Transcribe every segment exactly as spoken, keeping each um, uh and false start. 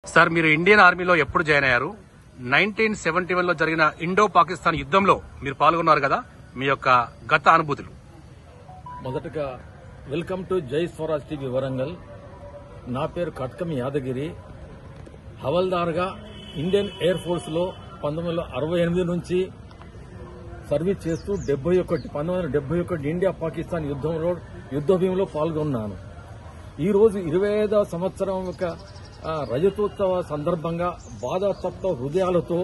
Sir, మీరు Indian ఆర్మీలో ఎప్పుడు జాయిన్ అయ్యారు? నైన్టీన్ సెవెంటీ వన్ లో జరిగిన ఇండో పాకిస్తాన్ యుద్ధంలో మీరు పాల్గొన్నారు కదా, మీ యొక్క గత అనుభూతులు. మొదటగా వెల్కమ్ టు జై స్వరాజ్ టీవీ వరంగల్. నా పేరు కట్కం యాదగిరి. హవల్దార్గా ఇండియన్ ఎయిర్ ఫోర్స్ లో పంతొమ్మిది వందల అరవై ఎనిమిది నుంచి సర్వీస్ చేస్తూ డెబ్బై ఒకటి పంతొమ్మిది వందల డెబ్బై ఒకటి ఇండియా పాకిస్తాన్ యుద్ధంలో యుద్ధ భీములో పాల్గొన్నాను. ఈ రోజు ఇరవై ఐదవ సంవత్సరం యొక్క రజతోత్సవ సందర్భంగా బాధాతప్త హృదయాలతో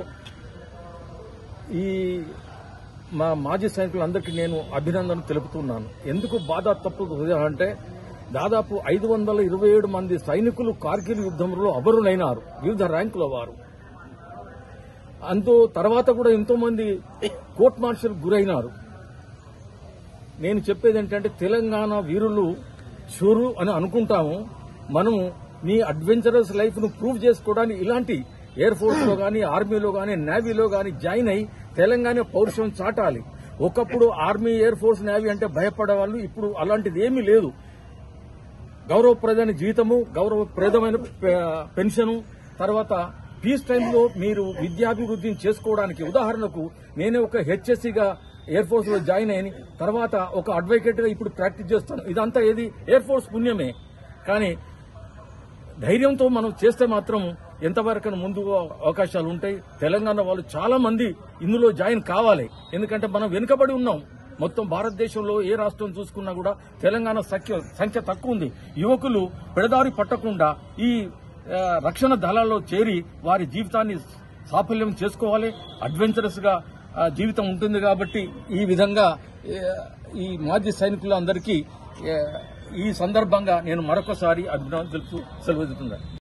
ఈ మా మాజీ సైనికులందరికీ నేను అభినందన తెలుపుతున్నాను. ఎందుకు బాధాతప్త హృదయాలు అంటే, దాదాపు ఐదు వందల ఇరవై ఏడు మంది సైనికులు కార్గిల్ యుద్ధంలో అమరులైనారు, వివిధ ర్యాంకుల వారు. అంతో తర్వాత కూడా ఎంతో మంది కోర్ట్ మార్షల్ గురైనారు. నేను చెప్పేది ఏంటంటే, తెలంగాణ వీరులు షూరు అని అనుకుంటాము. మనము నీ అడ్వెంచరస్ లైఫ్ ను ప్రూవ్ చేసుకోవడానికి ఇలాంటి ఎయిర్ ఫోర్స్ లో గానీ, ఆర్మీలో గానీ, నేవీలో గానీ జాయిన్ అయి తెలంగాణ పౌరుషం చాటాలి. ఒకప్పుడు ఆర్మీ, ఎయిర్ ఫోర్స్, నేవీ అంటే భయపడేవాళ్ళు. ఇప్పుడు అలాంటిది ఏమీ లేదు. గౌరవప్రదమైన జీతము, గౌరవప్రదమైన పెన్షను, తర్వాత పీస్ టైంలో మీరు విద్యాభివృద్ధిని చేసుకోవడానికి, ఉదాహరణకు నేనే ఒక హెచ్ఎస్సీగా ఎయిర్ ఫోర్స్ లో జాయిన్ అయిన తర్వాత ఒక అడ్వకేట్ గా ఇప్పుడు ప్రాక్టీస్ చేస్తాను. ఇదంతా ఏది ఎయిర్ ఫోర్స్ పుణ్యమే. కానీ ధైర్యంతో మనం చేస్తే మాత్రం ఎంతవరకు ముందు అవకాశాలు ఉంటాయి. తెలంగాణ వాళ్ళు చాలా మంది ఇందులో జాయిన్ కావాలి. ఎందుకంటే మనం వెనుకబడి ఉన్నాం. మొత్తం భారతదేశంలో ఏ రాష్ట్రం చూసుకున్నా కూడా తెలంగాణ సంఖ్య తక్కువ ఉంది. యువకులు పెడదారి పట్టకుండా ఈ రక్షణ దళాల్లో చేరి వారి జీవితాన్ని సాఫల్యం చేసుకోవాలి. అడ్వెంచరస్ గా జీవితం ఉంటుంది. కాబట్టి ఈ విధంగా ఈ మాజీ సైనికులందరికీ ఈ సందర్భంగా నేను మరొకసారి అభినందనలు తెలుపుతూ సెలవు.